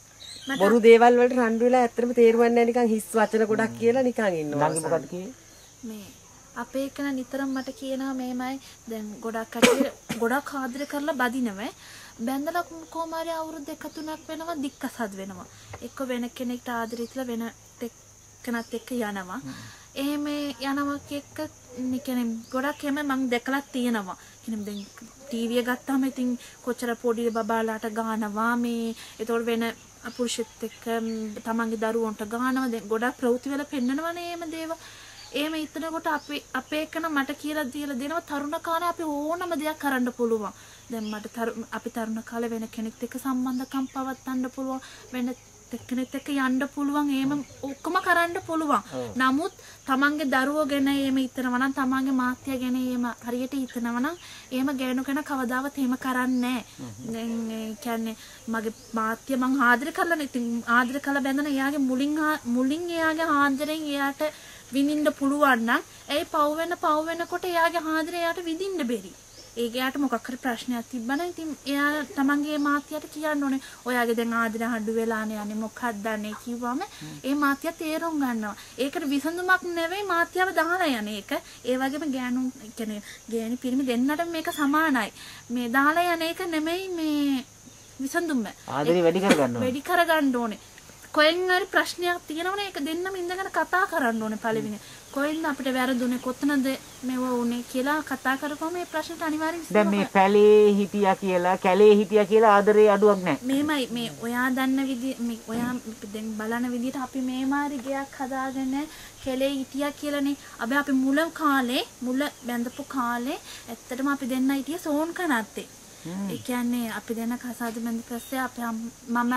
බොරු දේවල් වලට රණ්ඩු වෙලා ඇත්තටම තේරුවක් නැහැ නිකන් හිස් වචන ගොඩක් කියලා නිකන් ඉන්නවා. ළඟ මොකක්ද කියේ? මේ අපේ එක නිතරම මට කියනවා මේමයි දැන් ගොඩක් කටේ ගොඩක් ආදර කරලා බදිනවයි බැඳලා කොහොම හරි අවුරුදු දෙක තුනක් වෙනවා දික්කසත් වෙනවා එක්ක වෙන කෙනෙක්ට ආදරෙట్లా වෙන කෙනෙක් එක්ක යනවා එහෙම යනවා එක්ක නිකන් ගොඩක් එහෙම මම දැකලා තියෙනවා කියන්නේ දැන් ටීවී එක ගත්තාම ඉතින් කොච්චර පොඩි බබාලාට ගානවා මේ ඒතකොට වෙන පුරුෂෙත් එක්ක තමන්ගේ දරුවන්ට ගානවා දැන් ගොඩක් ප්‍රවෘත්ති වල පෙන්නනවනේ එහෙම දේවල් එහෙම හිතනකොට අපි අපේ එකන මට කියලා දීලා දෙනවා තරුණ කාලේ අපි ඕනම දෙයක් කරන්න පුළුවන්. දැන් මට අපි තරුණ කාලේ වෙන කෙනෙක් එක්ක සම්බන්ධකම් පවත්වන්න පුළුවන්. වෙන කෙනෙක් එක්ක යන්න පුළුවන්. එහෙම ඔක්කොම කරන්න පුළුවන්. නමුත් තමන්ගේ දරුවෝ ගැන එහෙම හිතනවා නම් තමන්ගේ මාත්‍යා ගැන එහෙම හරියට හිතනවා නම් එහෙම ගෑනු කෙනා කවදාවත් එහෙම කරන්නේ නැහැ. දැන් කියන්නේ මගේ මාත්‍යා මං ආදර කරලා ඉතින් ආදර කරලා බැඳන එයාගේ මුලින් මුලින් එයාගේ ආදරෙන් එයාට විඳින්න පුළුවන් නම් ඒ පව් වෙන පව් වෙනකොට එයාගේ ආදරය එයාට විඳින්න බැරි. ඒක එයාට මොකක් හරි ප්‍රශ්නයක් තිබ්බනම් ඉතින් එයා තමන්ගේ මාත්‍යාට කියන්න ඕනේ. ඔයාගේ දැන් ආදරය අඩු වෙලානේ යන්නේ මොකක්ද අනේ කිව්වම ඒ මාත්‍යා තේරුම් ගන්නවා. ඒකට විසඳුමක් නෙවෙයි මාත්‍යාව දාලා යන එක. ඒ වගේම ගෑනු කියන්නේ ගෑණි පිරිමි දෙන්නට මේක සමානයි. මේ දාලා යන එක නෙමෙයි මේ විසඳුම. ආදරේ වැඩි කරගන්න ඕනේ. වැඩි කරගන්න ඕනේ. කොහෙන් හරි ප්‍රශ්නයක් තියෙනවනේ ඒක දෙන්නම ඉඳගෙන කතා කරන්න ඕනේ පළවෙනි. කොහෙන්ද අපිට වැරදුනේ කොතනද මේව උනේ කියලා කතා කරපුවම මේ ප්‍රශ්නට අනිවාර්යෙන් දැන් මේ පැලේ හිටියා කියලා කැලේ හිටියා කියලා ආදරේ අඩුවක් නැහැ. මේමයි මේ ඔයා දන්න විදිහ මේ ඔයා දැන් බලන විදිහට අපි මේ මාරි ගයක් හදාගෙන කැලේ හිටියා කියලානේ. අපි අපි මුල කාලේ මුල බැඳපු කාලේ ඇත්තටම අපි දෙන්න හිටියේ සෝන් කනත්තේ. ඒ කියන්නේ අපි දෙන්න කසාද බැඳ පස්සේ අපි මම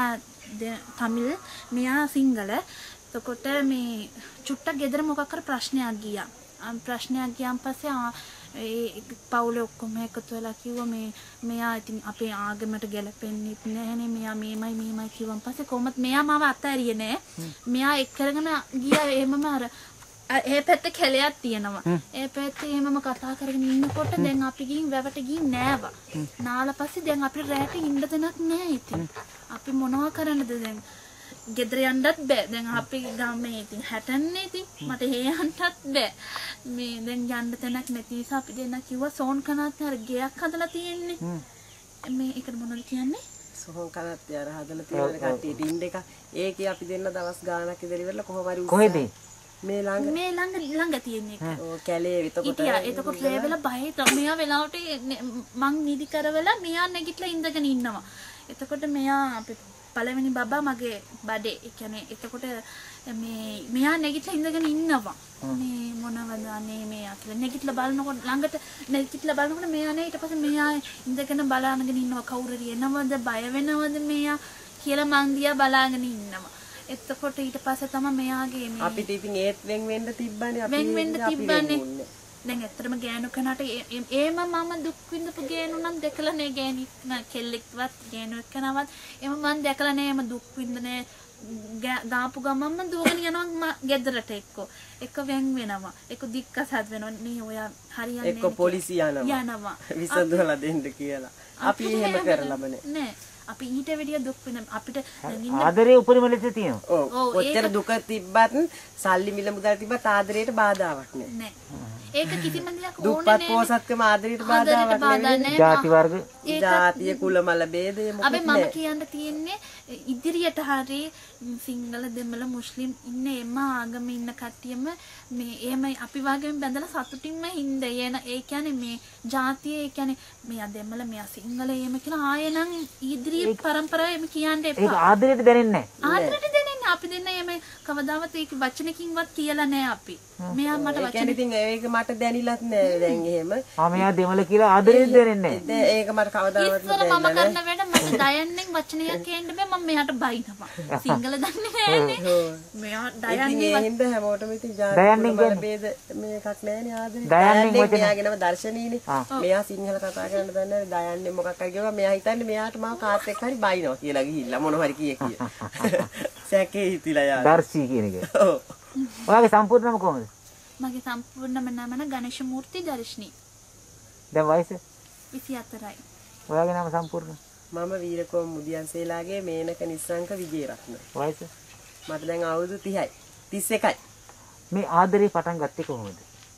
තමිල් මෙයා සිංහල එතකොට මේ චුට්ටක් ගෙදර මොකක් කර ප්‍රශ්නයක් ගියා ප්‍රශ්නයක් ගියාන් පස්සේ ඒ පවුලේ ඔක්කොම එකතු වෙලා කිව්වා මේ මෙයා ඉතින් අපේ ආගමට ගැලපෙන්නේ නැහැනේ මෙයා මේමයි මේමයි කිව්වන් පස්සේ කොහොමත් මෙයා මාව අතහැරියේ නෑ මෙයා එක් කරගෙන ගියා එහෙමම අර ඒ පැත්තේ කැලයක් තියෙනවා ඒ පැත්තේ එහෙමම කතා කරගෙන ඉන්නකොට දැන් අපි ගිහින් වැවට ගිහින් නෑවා නාලා පස්සේ දැන් අපිට රැට ඉන්න දෙයක් නෑ ඉතින් අපි මොනවා කරන්නද දැන් ගෙදර යන්නත් බෑ දැන් අපි ගාමේ ඉතින් හැටන්නේ ඉතින් මට හේ යන්නත් බෑ මේ දැන් යන්න තැනක් නැති නිසා අපි දෙන්න කිව්වා සෝන් කනත් අර ගයක් හදලා තියෙන්නේ මේ ඒකට මොනවද කියන්නේ සෝන් කනත් අර හදලා තියෙන කට්ටියට ඉන්න එක ඒකේ අපි දෙන්න දවස් ගාණක් ඉඳලා ඉවරලා කොහොම හරි කොහෙද මේ ළඟ මේ ළඟ ළඟ තියෙන එක ඔව් කැලේ එතකොට ඉතියා එතකොට රේ වෙලා බයි මෙයා වෙලාවට මං නිදි කරවලා මෙයා නැගිටලා ඉඳගෙන ඉන්නවා එතකොට මෙයා අපි පළවෙනි බබා මගේ බඩේ ඒ කියන්නේ එතකොට මේ මෙයා නැගිටලා ඉඳගෙන ඉන්නවා මේ මොනවද අනේ මෙයා කියලා නැගිටලා බලනකොට ළඟට නැගිටලා බලනකොට මෙයා නේ ඊට පස්සේ මෙයා ඉඳගෙන බලාගෙන ඉන්නවා කවුරු හරි එනවද බය වෙනවද මෙයා කියලා මං දිහා බලාගෙන ඉන්නවා එතකොට ඊට පස්සේ තමයි මෙයාගේ මේ අපිට ඉතින් ඒත් වෙන් වෙන්න තිබ්බනේ අපි වෙන් වෙන්න තිබ්බනේ දැන් ඇත්තටම ගෑනු කනට ඒම මම දුක් විඳපු ගෑනු නම් දැකලා නෑ ගෑණි කෙල්ලෙක්වත් ගෑනු එක්කනවත් එම මම දැකලා නෑ එම දුක් විඳනේ දාපු ගමන්ම දුවගෙන යනවා ගෙදරට එක්ක. එක්ක වෙන් වෙනවා. එක්ක දික්කසත් වෙනවා. නේ ඔයා හරියන්නේ එක්ක පොලිසිය යනවා. යනවා. විසඳලා දෙන්න කියලා. අපි එහෙම කරලම නෑ. අපි ඊට වැඩිය දුක් වෙන අපිට ආදරේ උපරිම ලෙස තියෙනවා. ඔව්. කොච්චර දුක තිබ්බත් සල්ලි මිල මුදල් තිබ්බත් ආදරයට බාධාවක් නෑ. නෑ. ඒක කිසිම දෙයක් ඕනේ දුප්පත් පොසත්කම ආදරයට බාධාවක් නෙවෙයි. ಜಾති වර්ග, ජාතිය කුල මල ભેදය මොකද අපි මම කියන්න තියෙන්නේ ඉදිරියට හරි සිංහල දෙමළ මුස්ලිම් ඉන්න එම ආගම ඉන්න කට්ටියම මේ එහෙමයි අපි වගේම බැඳලා සතුටින්ම ඉන්න එන ඒ කියන්නේ මේ ජාතිය ඒ කියන්නේ මෙයා දෙමළ මෙයා සිංහල එහෙම කියලා ආයෙනම් ඉදිරියේ පරම්පරාව එහෙම කියන්න එපා. ඒක ආදරයට දැනෙන්නේ නැහැ. ආදරයට දැනෙන්නේ අපි දෙන්න එහෙම කවදාවත් ඒක වචනකින්වත් කියලා නැහැ අපි. මෙයා මට ඒ වචන කියන්නේ ඉතින් ඒක මට දැනිලත් නෑ දැන් එහෙම. ආ මෙයා දෙමළ කියලා ආදරයට දැනෙන්නේ නැහැ. ඒක මට කවදාවත් ඉස්සර මම කරන වැඩ මට දයන්නෙන් වචනයක් කියන්න බෑ මම මෙයාට බයිනවා. සිංහල දන්නේ නැහැනේ. මෙයා දයන්නේ ඒ හින්දා හැමෝටම ඉතින් ජාති කුල මල ભેද මේකක් නෑනේ ආදරේ. දයන්නේ මෙයාගෙනම දර්ශනීයනේ. මෙයා සිංහල කතා කරන්න දන්නේ නැහැ. දයන්නේ මොකක් හරි කියනවා මෙයා හිතන්නේ මෙයාට මාව කාත් එක්ක හරි බයිනවා කියලා ගිහිල්ලා මොන හරි කිය කිය. සැකේ හිතිලා යාර. දර්ශී කියන එක. ඔව්. ඔයාගේ සම්පූර්ණ නම කොහොමද? මගේ සම්පූර්ණම නම න ගණේශ මූර්ති දර්ශනී. දැන් වයස? විසිහතරයි. ඔයාගේ නම සම්පූර්ණ? මම වීරකෝම මුදියන්සේලාගේ මේනක නිස්සංක විජේරත්න. වයස? මට දැන් අවුරුදු තිහයි. තිස් එකයි. මේ ආදරේ පටන් ගත්තේ කොහොමද?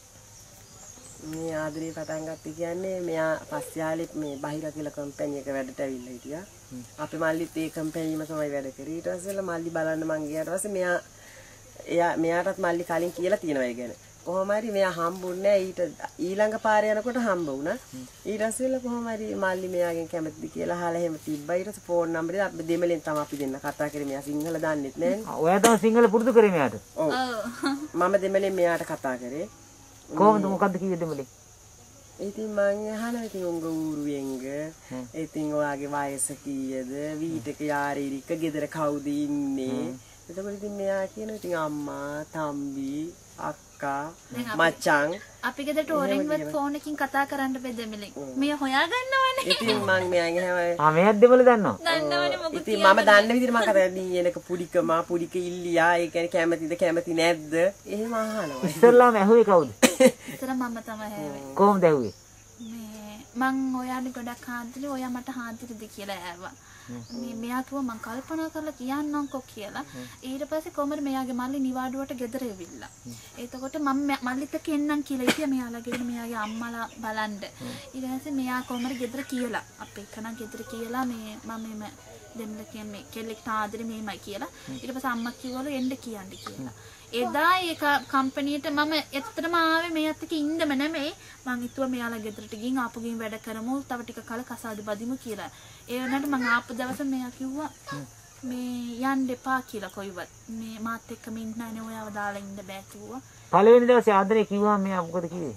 මේ ආදරේ පටන් ගත්තේ කියන්නේ මෙයා පස්යාලේ මේ බහිර කියලා කම්පැනි එක වැඩට ඇවිල්ලා හිටියා. අපේ මල්ලිත් ඒ කම්පැනිම තමයි වැඩ කරේ. ඊට පස්සේ මල්ලි බලන්න මං ගියාට පස්සේ මෙයා එයා මෙයාටත් මල්ලි කලින් කියලා තියෙනවා ඒ ගැන. කොහොම හරි මෙයා හම්බුන්නේ ඊට ඊළඟ පාරේ යනකොට හම්බ වුණා. ඊට පස්සේ කොහොම හරි මල්ලි මෙයාගෙන් කැමතිද කියලා අහලා එහෙම තිබ්බා. ඊට පස්සේ ෆෝන් නම්බරේ අපි දෙමළෙන් තමයි අපි දෙන්න කතා කරේ. මෙයා සිංහල දන්නෙත් නෑනේ. ඔයා තමයි සිංහල පුරුදු කරේ මෙයාට? ඔව්. මම දෙමළෙන් මෙයාට කතා කරේ. කොහොමද මොකද්ද කිව්වේ දෙමළෙන්? ඉතින් මං අහනවා ඉතින් උංග ඌරුවෙන්ග ඉතින් ඔයාගේ වයස කීයද වීටක යාරීරික ගෙදර කවුද ඉන්නේ එතකොට ඉතින් මෙයා කියනවා ඉතින් අම්මා තම්බි අක්කා මචං අපි ගෙදරට ඕරෙන්වත් ෆෝන් එකකින් කතා කරන්න බෑ දෙමළෙන් මෙයා හොයා ගන්නවනේ ඉතින් මං මෙයාගෙන් අහනවා ආ මෙයාත් දෙමළ දන්නවා දන්නවනේ මොකද ඉතින් මම දන්න විදිහට මම කතා කරන්නේ එනක පුඩිකම පුඩික ඉල්ලියා ඒ කියන්නේ කැමතිද කැමති නැද්ද එහෙම අහනවා ඉස්සල්ලාම ඇහුවේ කවුද ඉතල මම තමයි හැවේ කොහොමද ඇහුවේ මේ මං ඔයාට ගොඩක් හාන්තිලි ඔයා මට හාන්තිලිද කියලා ඇහුවා මේ මෙයා කිව්වා මං කල්පනා කරලා කියන්නම්කෝ කියලා ඊට පස්සේ කොහමද මෙයාගේ මල්ලි නිවාඩුවට ගෙදර එවිල්ලා එතකොට මම මල්ලිත් එක්ක එන්නම් කියලා ඉතියා මෙයාලා ගෙදර මෙයාගේ අම්මලා බලන්න ඊට පස්සේ මෙයා කොහමද ගෙදර කියලා අපේ එකනම් ගෙදර කියලා මේ මම මේ දෙන්න කියන්නේ කෙල්ලෙක්ට ආදරේ මෙහෙමයි කියලා ඊට පස්සේ අම්මා කිව්වලු එන්න කියන්න කියලා එදා ඒ කම්පැනියට මම ඇත්තටම ආවේ මෙයාත් එක්ක ඉන්නම නෙමෙයි මං හිතුවා මෙයාලා ගෙදරට ගිහින් ආපු ගිහින් වැඩ කරමු තව ටික කල කසාද බදිමු කියලා ඒ වුණාට මං ආපු දවසේ මෙයා කිව්වා මේ යන්න එපා කියලා කොයිවත් මේ මාත් එක්කම ඉන්න නැහැ ඔයාව දාලා ඉන්න බෑ කිව්වා පළවෙනි දවසේ ආදරේ කිව්වා මෙයා මොකද කිව්වේ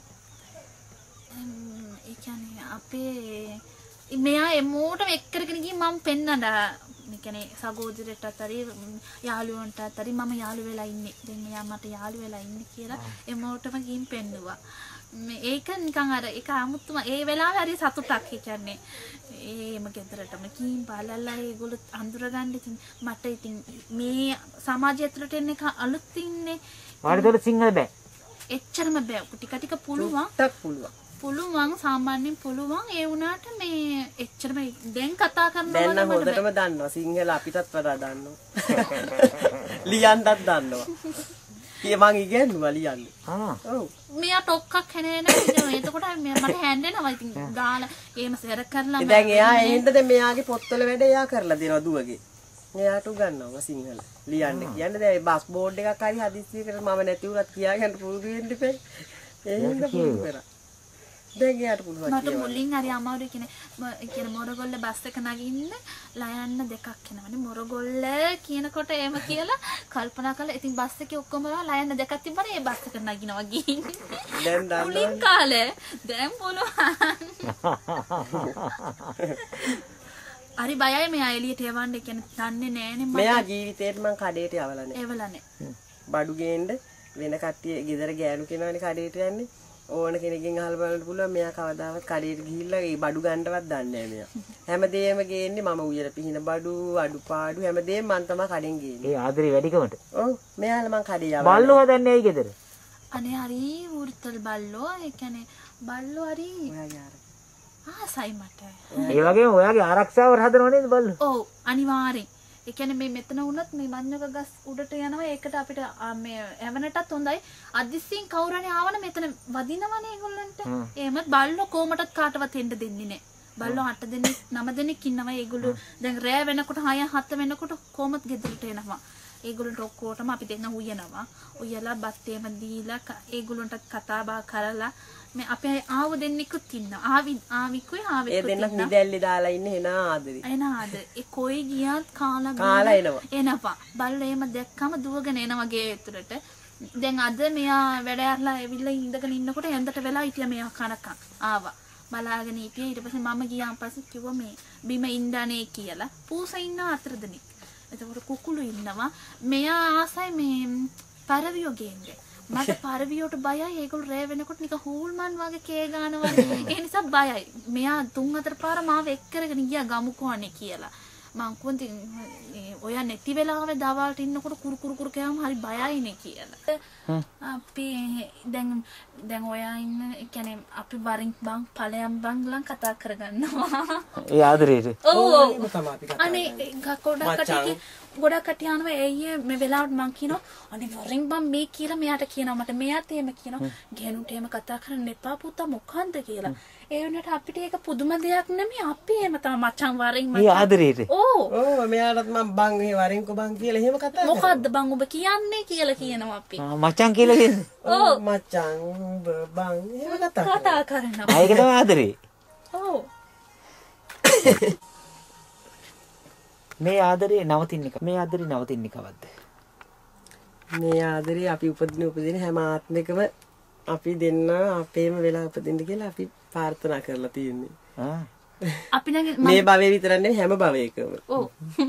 ඒ කියන්නේ අපේ මෙයා එමෝටම එක් කරගෙන ගිහින් මම පෙන්නනවා මේ කියන්නේ සහෝදරයටත් හරි යාළුවන්ටත් හරි මම යාළු වෙලා ඉන්නේ. දැන් එයා මට යාළු වෙලා ඉන්නේ කියලා එමෝටම ගිහින් පෙන්නුවා. මේ ඒක නිකන් අර ඒක 아무තුම ඒ වෙලාවේ හරි සතුටක් ඒ කියන්නේ ඒම ගෙදරටම ගිහින් බලලා ඒගොල්ලෝ අඳුරගන්න ඉතින් මට ඉතින් මේ සමාජය ඇතුළට එන්න එක අලුත් ඉන්නේ. වාඩිදොර සිංහල බෑ. එච්චරම බෑ. ටික ටික පුළුවන්. ටක් පුළුවන්. පුළුවන් සාමාන්‍යයෙන් පුළුවන් ඒ වුණාට මේ එච්චරම දැන් කතා කරනවා දැන් නම් හොඳටම දන්නවා සිංහල අපිටත් වඩා දන්නවා ලියන්නත් දන්නවා කී මං ඉගෙනුවා ලියන්න ආ ඔව් මෙයා ටොක්ක්ක් හැනේ නේද එතකොට මට හැන්දෙනවා ඉතින් දාලා ඒම සෙර කරලා දැන් එයා ඒ හින්දා දැන් මෙයාගේ පොත්වල වැඩ එයා කරලා දෙනවා දුවගේ එයාට උගන්වනවා සිංහල ලියන්න කියන්නේ දැන් බස් බෝඩ් එකක් හරි හදිස්සියකට මම නැති වුණත් කියාගන්න පුරුදු වෙන්න ඉපේ ඒ හින්දා පුරුදු කරා දැන් යාට පුළුවන් මට මුලින් හරි අමාරුයි කියන්නේ කියන මොරගොල්ල බස් එක නගින්න ලයන්න දෙකක් එනවනේ මොරගොල්ල කියනකොට එහෙම කියලා කල්පනා කළා ඉතින් බස් එකේ ඔක්කොම ලයන්න දෙකක් තිබ්බනේ ඒ බස් එක නගිනවා ගිහින් දැන් දන්නවා මුලින් කාලේ දැන් පුළුවන් හරි බයයි මෙයා එළියට යවන්න කියන්නේ දන්නේ නෑනේ මම මෙයා ජීවිතේට මං කඩේට යවලා නෑ එවලා නෑ බඩු ගේන්න වෙන කට්ටිය ගෙදර ගෑනු කෙනානේ කඩේට යන්නේ ඕන කෙනකින් අහලා බලන්න පුළුවන්. මෙයා කවදාවත් කඩේට ගිහිල්ලා ඒ බඩු ගන්නවත් දන්නේ නැහැ මෙයා. හැමදේම ගේන්නේ මම උයර පිහින බඩු, අඩුපාඩු හැමදේම මං තමයි කඩෙන් ගේන්නේ. ඒ ආදරේ වැඩිකමට. ඔව් මෙයාලා මං කඩේ යවන්නේ. බල්ලෝ හදන්නේ ඇයි ගෙදර? අනේ හරි වෘත්තල් බල්ලෝ. ඒ කියන්නේ බල්ලෝ හරි ආසයි මට. ඒ වගේම ඔයාගේ ආරක්ෂාව හදනව නේද බල්ලෝ? ඔව් අනිවාර්යෙන්. ඒ කියන්නේ මේ මෙතන වුණත් මේ මඤ්ඤක ගස් උඩට යනවා. ඒකට අපිට මේ එවනටත් හොඳයි. අදිස්සියෙන් කවුරුහරි ආවම මෙතන වදිනවනේ ඒගොල්ලන්ට. එහෙමත් බල්ලෝ කොමටත් කාටවත් එන්න දෙන්නේ නැහැ. බල්ලෝ අට දෙනෙක් නව දෙනෙක් ඉන්නවා. ඒගොල්ලෝ දැන් රෑ වෙනකොට හය හත වෙනකොට කොමත් ගෙදරට එනවා. ඒගොල්ලන්ට ඔක්කොටම අපි දෙන්න උයනවා. උයලා බත් එහෙම දීලා ඒගොල්ලන්ට කතා බහ කරලා මේ අපේ ආව දෙන්නෙකුත් ඉන්නවා. ආවි ආවිකුයි ආවෙකුත් ඉන්නවා. ඒ දෙන්නත් නිදැල්ලේ දාලා ඉන්නේ එන ආදරේ. එන ආදරේ. ඒ කොයි ගියත් කාලා කාලා එනවා. එනවා. බල්ලෝ එහෙම දැක්කම දුවගෙන එනවා ගේ ඇතුළට. දැන් අද මෙයා වැඩ ඇරලා ඇවිල්ලා ඉඳගෙන ඉන්නකොට ඇඳට වෙලා හිටියා මෙයා කනකම්. ආවා. බලාගෙන හිටියා. ඊට පස්සේ මම ගියාන් පස්සේ කිව්වා මේ බිම ඉන්නනේ කියලා. පූසා ඉන්න අතර දෙනෙක්. එතකොට කුකුළු ඉන්නවා. මෙයා ආසයි මේ පරවියෝ ගේන්නේ. මට පරවියට බයයි. ඒගොල්ලෝ රෑ වෙනකොට නිකන් හූල්මන් වගේ කේ ගන්නවා. ඒ නිසා බයයි. මෙයා තුන් හතර පාර මාව එක් කරගෙන ගියා ගමුකෝ අනේ කියලා. මං කිව්වා ඔයා නැති වෙලාවේ දවල්ට ඉන්නකොට කුරු කුරු කුරු කෑවම හරි බයයිනේ කියලා. අපි දැන් දැන් ඔයා ඉන්න ඒ කියන්නේ අපි වරින් බං ඵලයන් බංලන් කතා කරගන්නවා. ඒ ආදරේට. ඔව්. අනේ ගොඩක් කටි ගොඩක් කටි යනවා. එయ్యේ මේ වෙලාවට මං කියනවා අනේ වරින් බං මේ කියලා මෙයාට කියනවා. මට මෙයාත් එහෙම කියනවා. ගෑනුන්ට එහෙම කතා කරන්න එපා පුතා මොකන්ද කියලා. ඒ වුණාට අපිට ඒක පුදුම දෙයක් නෙමෙයි. අපි එහෙම තමයි මචං වරින් මචං. ඒ ආදරේට. ඔව්. ඔව් මෙයාටත් මම බං ඒ වරින්කො බං කියලා එහෙම කතා කරනවා. මොකද්ද බං ඔබ කියන්නේ කියලා කියනවා අපි. ආ මචං කියලා කියන්නේ. ඔව් මචං ඔබ බං එහෙම කතා කතා කරනවා. ඒක තමයි ආදරේ. ඔව්. මේ ආදරේ නවතින්නේ මේ ආදරේ නවතින්නේ කවද්ද? මේ ආදරේ අපි උපදින උපදින හැම ආත්මයකම අපි දෙන්න අපේම වෙලා උපදින්න කියලා අපි ප්‍රාර්ථනා කරලා තියෙන්නේ. ආ. අපි නම් මේ භවයේ විතරක් නෙවෙයි හැම භවයකම. ඔව්.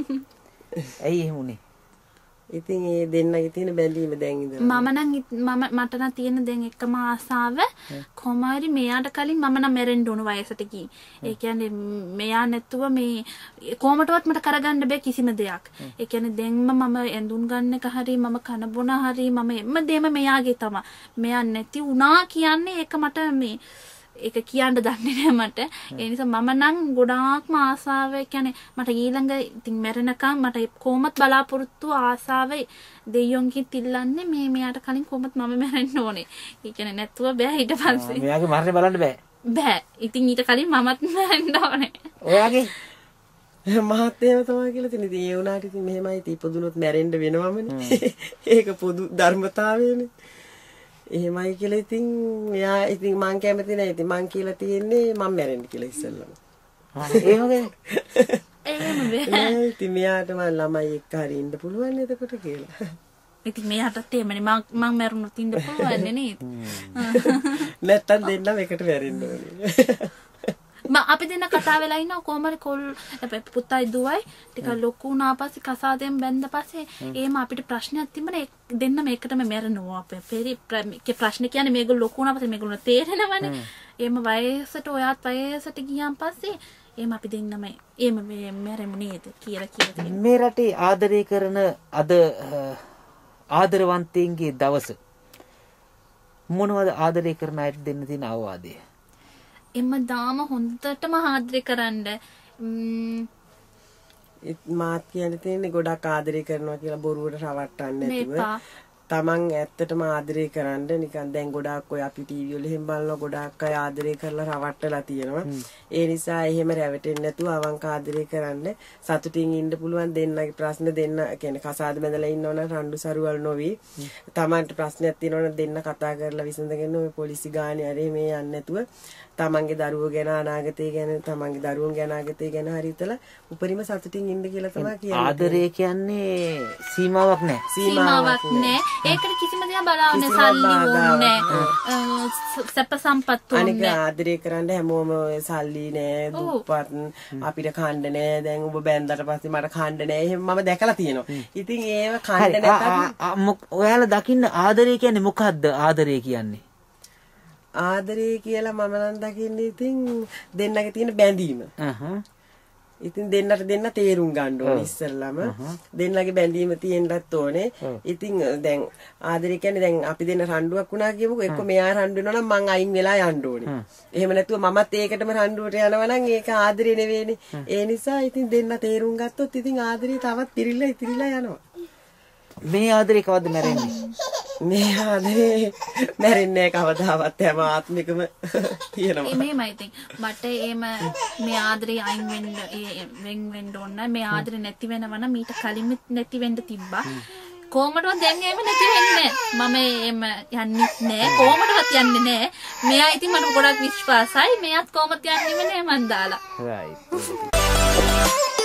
ඇයි එහෙම උනේ? ඉතින් ඒ දෙන්නගේ තියෙන බැඳීම දැන් ඉඳලා මම නම් මම මට නම් තියෙන දැන් එකම ආසාව කොහොමරි මෙයාට කලින් මම නම් මැරෙන්න ඕන වයසට ගිහින්. ඒ කියන්නේ මෙයා නැතුව මේ කොහොමටවත් මට කරගන්න බෑ කිසිම දෙයක්. ඒ කියන්නේ දැන්ම මම ඇඳුම් ගන්න එක හරි මම කන බොන හරි මම හැමදේම මෙයාගේ තමයි. මෙයා නැති වුණා කියන්නේ ඒක මට මේ ඒක කියන්න දන්නේ නැහැ මට. ඒ නිසා මම නම් ගොඩාක්ම ආසාව කියන්නේ මට ඊළඟ ඉතින් මැරෙනකම් මට කොහොමත් බලාපොරොත්තු ආසාවේ දෙයියොන්කින් තිල්ලන්නේ මේ මෙයාට කලින් කොහොමත් මම මැරෙන්න ඕනේ. ඒ කියන්නේ නැතුව බෑ ඊට පස්සේ. මෙයාගේ මරණය බලන්න බෑ. බෑ. ඉතින් ඊට කලින් මමත් මැරෙන්න ඕනේ. ඔයාගේ මහත්තයම තමයි කියලා තියෙන. ඉතින් ඒ වුණාට ඉතින් මෙහෙමයි ඉතින් ඉපදුනොත් මැරෙන්න වෙනවමනේ. ඒක පොදු ධර්මතාවයනේ. එහෙමයි කියලා ඉතින් මෙයා ඉතින් මං කැමති නැහැ. ඉතින් මං කියලා තියෙන්නේ මං මැරෙන්න කියලා ඉස්සෙල්ලම. ආ ඒ වගේ. එහෙම බෑ. ඉතින් මෙයාට මං ළමයි එක්ක හරි ඉන්න පුළුවන් එතකොට කියලා. ඉතින් මෙයාටත් එහෙමනේ මං මං මැරුණොත් ඉන්න පුළුවන් නේද? නැත්තම් දෙන්නම එකට මැරෙන්න ඕනේ. මම අපි දෙන්න කතා වෙලා ඉන්නවා කොහමද කොල් පුතයි දුවයි ටික ලොකු වුණා පස්සේ කසාදෙන් බැඳ පස්සේ එහෙම අපිට ප්‍රශ්නයක් තිබුණේ දෙන්න මේකටම මැරෙනවා අපේ පෙරි ප්‍රශ්න කියන්නේ මේගොල්ලෝ ලොකු වුණා පස්සේ මේගොල්ලෝ තේරෙනවනේ එහෙම වයසට ඔයාත් වයසට ගියාන් පස්සේ එහෙම අපි දෙන්නම එහෙම මැරෙමු නේද කියලා කියලා මේ රටේ ආදරය කරන අද ආදරවන්තයින්ගේ දවස මොනවද ආදරය කරන අයට දෙන්න තියෙන අවවාදය? එම්ම දාම හොඳටම ආදරය කරන්න මාත් කියන්න තියෙන්නේ ගොඩක් ආදරය කරනවා කියලා බොරුවට රවට්ටන්න නැතුව තමන් ඇත්තටම ආදරය කරන්න නිකන් දැන් ගොඩාක් ඔය අපි ටීවී වල එහෙම බලනවා ගොඩාක් අය ආදරය කරලා රවට්ටලා තියෙනවා. ඒ නිසා එහෙම රැවටෙන්නේ නැතුව අවංක ආදරය කරන්න සතුටින් ඉන්න පුළුවන් දෙන්නගේ ප්‍රශ්න දෙන්න කියන්නේ කසාද බැඳලා ඉන්නවනම් රණ්ඩු සරුවල් නොවි. තමන්ට ප්‍රශ්නයක් තියෙනවනම් දෙන්න කතා කරලා විසඳගෙන ඔය පොලිසි ගානේ හරි මේ යන්නේ නැතුව තමන්ගේ දරුවෝ ගැන අනාගතය ගැන තමන්ගේ දරුවෝන් ගැන අනාගතය ගැන හරි හිතලා උපරිම සතුටින් ඉන්න කියලා තමයි කියන්නේ. ආදරය කියන්නේ සීමාවක් නැහැ. සීමාවක් නැහැ. ඒකට කිසිම දෙයක් බලාවන්නේ සල්ලි ඕනේ. සැප සම්පත් ඕනේ. අනික ආදරය කරන්න හැමෝම සල්ලි නෑ දුප්පත් අපිට කණ්ඩ නෑ. දැන් ඔබ බැන්දට පස්සේ මට කණ්ඩ නෑ. එහෙම මම දැකලා තියෙනවා. ඉතින් ඒව කණ්ඩ නැතත් ඔයාලා දකින්න ආදරය කියන්නේ මොකද්ද? ආදරය කියන්නේ ආදරය කියලා මම නම් දකින්නේ ඉතින් දෙන්නගේ තියෙන බැඳීම. ඉතින් දෙන්නට දෙන්න තේරුම් ගන්න ඕනේ ඉස්සෙල්ලාම. දෙන්නගේ බැඳීම තියෙන්නත් ඕනේ. ඉතින් දැන් ආදරය කියන්නේ දැන් අපි දෙන්න රණ්ඩුවක් වුණා කියමුකෝ. එක්ක මෙයා රණ්ඩු වෙනවා නම් මං අයින් වෙලා යන්න ඕනේ. එහෙම නැතුව මමත් ඒකටම රණ්ඩුවට යනවා නම් ඒක ආදරය නෙවෙයිනේ. ඒ නිසා ඉතින් දෙන්න තේරුම් ගත්තොත් ඉතින් ආදරය තවත් පිරිලා ඉතිරිලා යනවා. මේ ආදරේ කවද්ද මැරෙන්නේ? මේ ආදරේ මැරෙන්නේ කවදාවත් හැම ආත්මිකම තියෙනවා. එමෙමයි ඉතින් මට එහෙම මේ ආදරේ අයින් වෙන්න වෙන් වෙන්න ඕන මේ ආදරේ නැති වෙනවා නම් මීට කලින් නැති වෙන්න තිබ්බා. කොහමදවත් දැන් එහෙම නැති වෙන්නේ මම එහෙම යන්නේ නැහැ. කොහමදවත් යන්නේ නැහැ. මෙයා ඉතින් මට ගොඩක් විශ්වාසයි. මෙයාත් කොහමද යන්නේම නැහැ මන් දාලා. right.